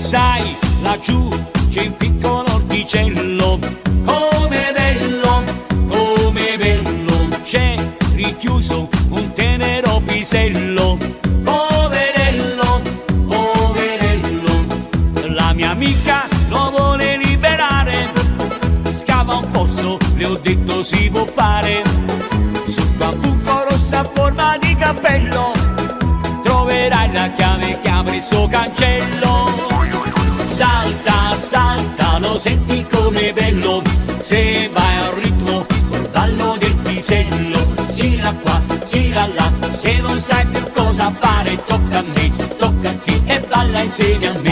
sai, laggiù c'è un piccolo orticello, come bello, c'è richiuso un tenero pisello, poverello, la mia amica lo vuole liberare, scava un fosso, le ho detto si può fare, sotto a fuoco rossa a forma di cappello, troverai la chiave che apre il suo cancello. Salta, salta, lo senti come bello, se vai al ritmo col ballo del pisello, gira qua, gira là, se non sai più cosa fare, tocca a me, tocca a te e balla insieme a me.